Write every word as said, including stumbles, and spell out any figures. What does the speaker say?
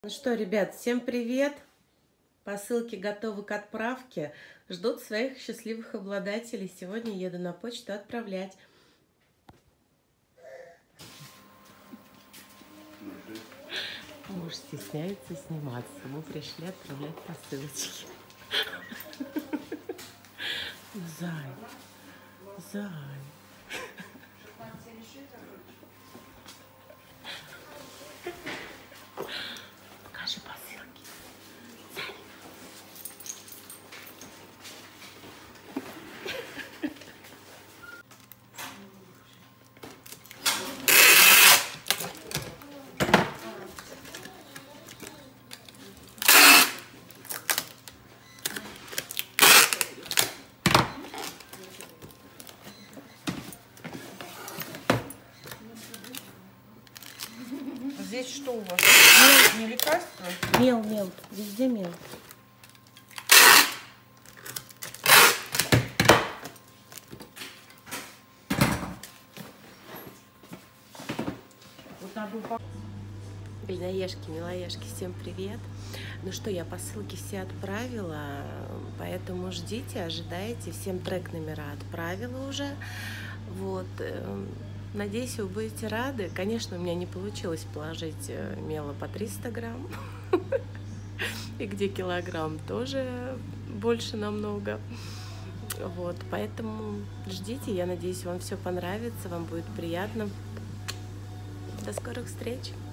Ну что, ребят, всем привет! Посылки готовы к отправке. Ждут своих счастливых обладателей. Сегодня еду на почту отправлять. Муж стесняется сниматься. Мы пришли отправлять посылочки. Зай, зай. Покажи посылки. Зай. Здесь что у вас? Не лекарство? Мел, мел. Везде мел. Вот надо упаковать. Блиноежки, милоежки, всем привет. Ну что, я посылки все отправила, поэтому ждите, ожидайте. Всем трек номера отправила уже. Вот. Надеюсь, вы будете рады. Конечно, у меня не получилось положить мела по триста грамм. И где килограмм тоже больше намного. Вот, поэтому ждите. Я надеюсь, вам все понравится, вам будет приятно. До скорых встреч!